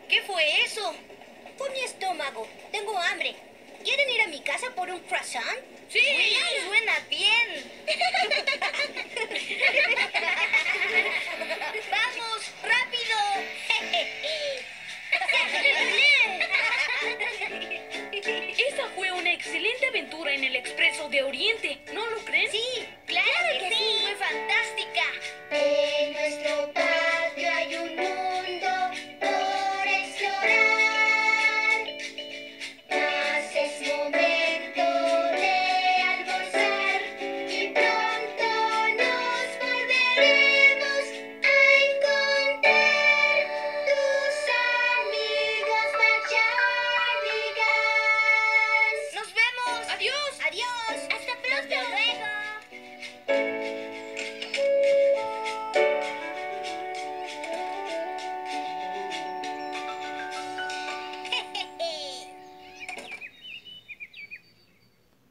¿Qué fue eso? Fue mi estómago. Tengo hambre. ¿Quieren ir a mi casa por un croissant? Sí, suena bien. ¡Vamos, rápido! Esa fue una excelente aventura en el Expreso de Oriente.